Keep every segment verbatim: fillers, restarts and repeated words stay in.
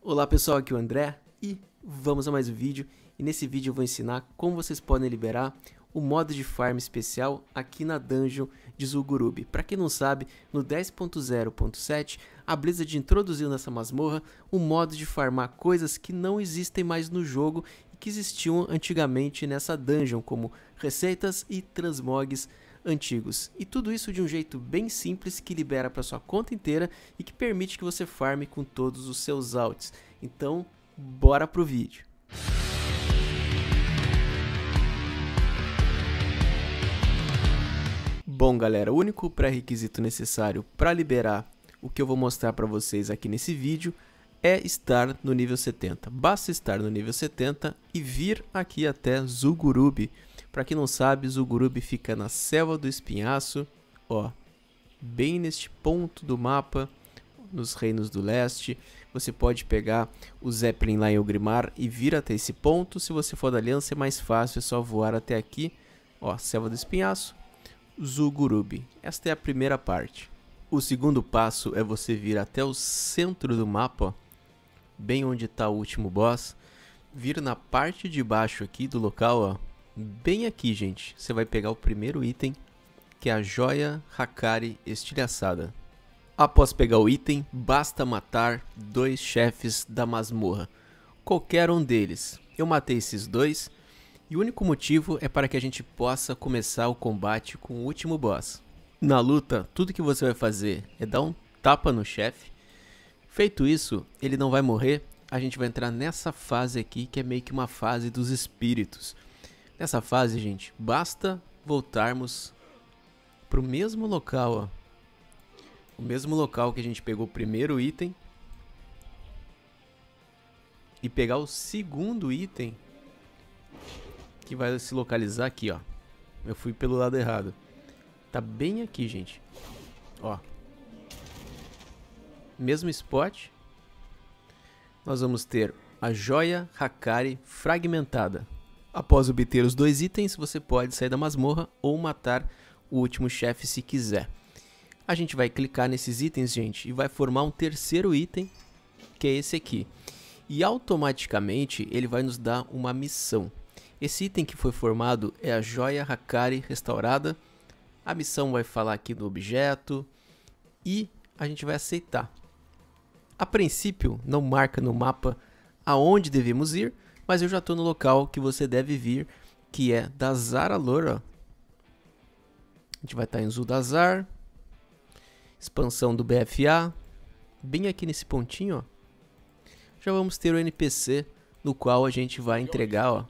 Olá pessoal, aqui é o André e vamos a mais um vídeo. E nesse vídeo eu vou ensinar como vocês podem liberar o modo de farm especial aqui na dungeon de Zul'Gurub. Para quem não sabe, no dez ponto zero ponto sete a Blizzard introduziu nessa masmorra o modo de farmar coisas que não existem mais no jogo e que existiam antigamente nessa dungeon, como receitas e transmogs antigos. E tudo isso de um jeito bem simples que libera para sua conta inteira e que permite que você farme com todos os seus alts. Então, bora pro vídeo. Bom galera, o único pré-requisito necessário para liberar o que eu vou mostrar para vocês aqui nesse vídeo é estar no nível setenta. Basta estar no nível setenta e vir aqui até Zul'Gurub. Para quem não sabe, Zul'Gurub fica na Selva do Espinhaço, ó, bem neste ponto do mapa, nos Reinos do Leste. Você pode pegar o Zeppelin lá em Orgrimmar e vir até esse ponto. Se você for da Aliança é mais fácil, é só voar até aqui, ó, Selva do Espinhaço, Zul'Gurub. Esta é a primeira parte. O segundo passo é você vir até o centro do mapa, ó, bem onde está o último boss. Vir na parte de baixo aqui do local, ó, bem aqui, gente, você vai pegar o primeiro item, que é a Joia Hakari Estilhaçada. Após pegar o item, basta matar dois chefes da masmorra, qualquer um deles. Eu matei esses dois, e o único motivo é para que a gente possa começar o combate com o último boss. Na luta, tudo que você vai fazer é dar um tapa no chefe. Feito isso, ele não vai morrer. A gente vai entrar nessa fase aqui, que é meio que uma fase dos espíritos. Nessa fase, gente, basta voltarmos para o mesmo local, ó. O mesmo local que a gente pegou o primeiro item. E pegar o segundo item, que vai se localizar aqui, ó. Eu fui pelo lado errado. Tá bem aqui, gente. Ó. Mesmo spot. Nós vamos ter a Joia Hakari Fragmentada. Após obter os dois itens, você pode sair da masmorra ou matar o último chefe se quiser. A gente vai clicar nesses itens, gente, e vai formar um terceiro item, que é esse aqui. E automaticamente ele vai nos dar uma missão. Esse item que foi formado é a Joia Hakari Restaurada. A missão vai falar aqui do objeto e a gente vai aceitar. A princípio, não marca no mapa aonde devemos ir, mas eu já estou no local que você deve vir, que é Dazar'alor, ó. A gente vai estar em Zuldazar, expansão do B F A, bem aqui nesse pontinho, ó. Já vamos ter o N P C no qual a gente vai entregar, ó,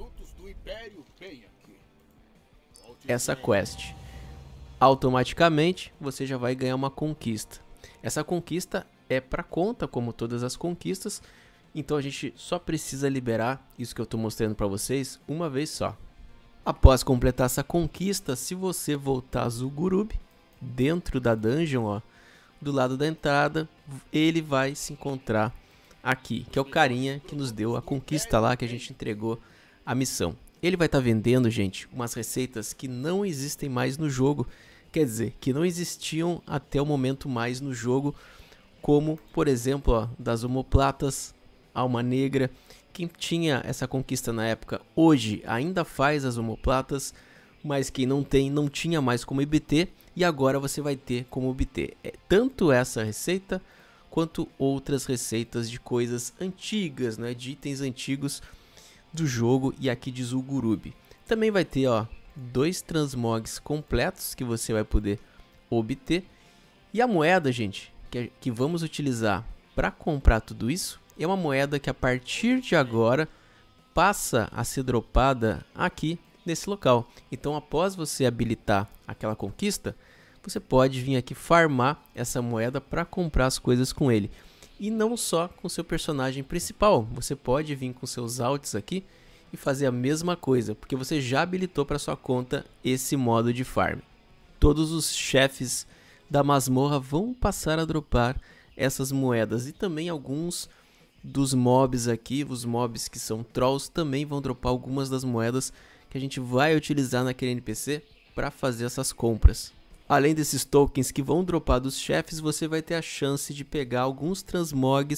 essa quest. Automaticamente você já vai ganhar uma conquista. Essa conquista é para conta, como todas as conquistas. Então a gente só precisa liberar isso que eu estou mostrando para vocês uma vez só. Após completar essa conquista, se você voltar a Zul'Gurub, dentro da dungeon, ó, do lado da entrada, ele vai se encontrar aqui, que é o carinha que nos deu a conquista lá, que a gente entregou a missão. Ele vai estar vendendo, gente, umas receitas que não existem mais no jogo, quer dizer, que não existiam até o momento mais no jogo, como, por exemplo, ó, das omoplatas, alma negra. Quem tinha essa conquista na época, hoje ainda faz as omoplatas, mas quem não tem, não tinha mais como obter, e agora você vai ter como obter é, tanto essa receita, quanto outras receitas de coisas antigas, né, de itens antigos do jogo e aqui de Zul'Gurub. Também vai ter, ó, dois transmogs completos que você vai poder obter. E a moeda, gente, que, que vamos utilizar para comprar tudo isso, é uma moeda que a partir de agora passa a ser dropada aqui nesse local. Então após você habilitar aquela conquista, você pode vir aqui farmar essa moeda para comprar as coisas com ele. E não só com seu personagem principal, você pode vir com seus alts aqui e fazer a mesma coisa, porque você já habilitou para sua conta esse modo de farm. Todos os chefes da masmorra vão passar a dropar essas moedas e também alguns dos mobs aqui, os mobs que são trolls, também vão dropar algumas das moedas que a gente vai utilizar naquele N P C para fazer essas compras. Além desses tokens que vão dropar dos chefes, você vai ter a chance de pegar alguns transmogs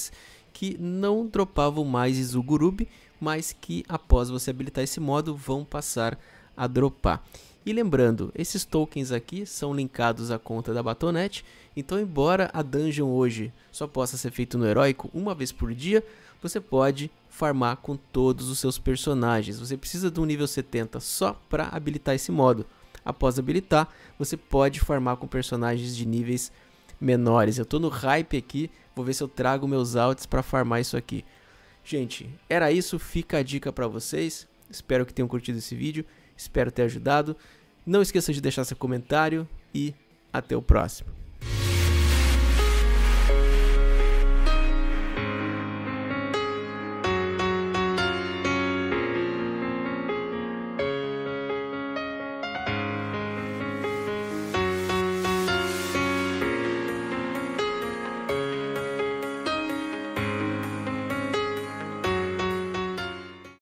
que não dropavam mais Izugurube, mas que após você habilitar esse modo vão passar a dropar. E lembrando, esses tokens aqui são linkados à conta da Battle.net, então embora a dungeon hoje só possa ser feita no heróico uma vez por dia, você pode farmar com todos os seus personagens. Você precisa de um nível setenta só para habilitar esse modo. Após habilitar, você pode farmar com personagens de níveis menores. Eu tô no hype aqui, vou ver se eu trago meus alts para farmar isso aqui. Gente, era isso, fica a dica para vocês. Espero que tenham curtido esse vídeo, espero ter ajudado. Não esqueça de deixar seu comentário e até o próximo.